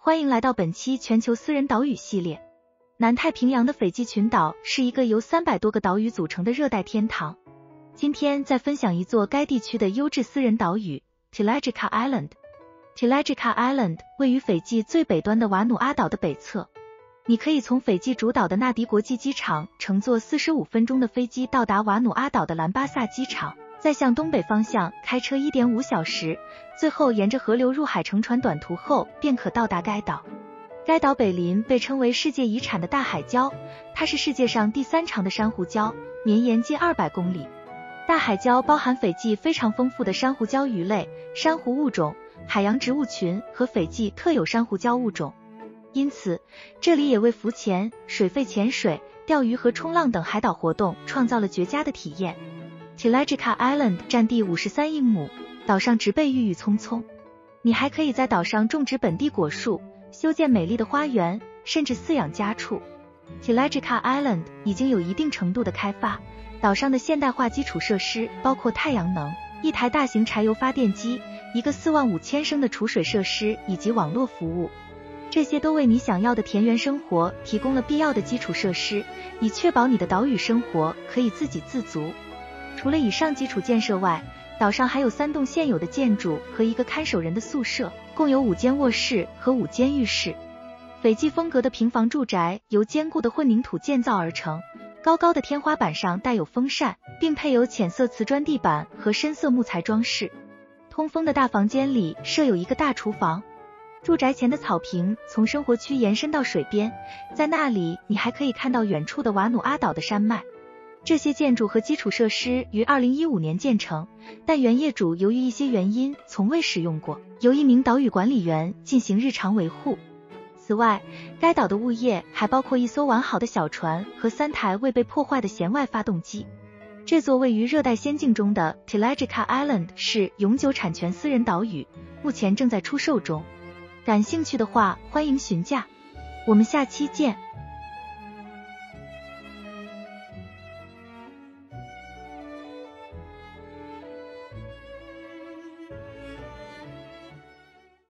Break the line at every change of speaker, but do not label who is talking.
欢迎来到本期全球私人岛屿系列。南太平洋的斐济群岛是一个由300多个岛屿组成的热带天堂。今天再分享一座该地区的优质私人岛屿 Tilagica Island。Tilagica Island 位于斐济最北端的瓦努阿岛的北侧。你可以从斐济主岛的纳迪国际机场乘坐45分钟的飞机到达瓦努阿岛的兰巴萨机场，再向东北方向开车 1.5 小时，最后沿着河流入海乘船短途后便可到达该岛。该岛北邻被称为世界遗产的大海礁，它是世界上第3长的珊瑚礁，绵延近200公里。大海礁包含斐济非常丰富的珊瑚礁鱼类、珊瑚物种、海洋植物群和斐济特有珊瑚礁物种。因此，这里也为浮潜、水肺潜水、钓鱼和冲浪等海岛活动创造了绝佳的体验。Tilagica Island 占地53英亩，岛上植被郁郁葱葱。你还可以在岛上种植本地果树，修建美丽的花园，甚至饲养家畜。Tilagica Island 已经有一定程度的开发，岛上的现代化基础设施包括太阳能、一台大型柴油发电机、一个45000升的储水设施以及网络服务。这些都为你想要的田园生活提供了必要的基础设施，以确保你的岛屿生活可以自给自足。除了以上基础建设外，岛上还有3栋现有的建筑和一个看守人的宿舍，共有5间卧室和5间浴室。斐济风格的平房住宅由坚固的混凝土建造而成，高高的天花板上带有风扇，并配有浅色瓷砖地板和深色木材装饰。通风的大房间里设有一个大厨房。住宅前的草坪从生活区延伸到水边，在那里你还可以看到远处的瓦努阿岛的山脉。这些建筑和基础设施于2015年建成，但原业主由于一些原因从未使用过，由一名岛屿管理员进行日常维护。此外，该岛的物业还包括1艘完好的小船和3台未被破坏的舷外发动机。这座位于热带仙境中的 Tilagica Island 是永久产权私人岛屿，目前正在出售中。感兴趣的话，欢迎询价。我们下期见。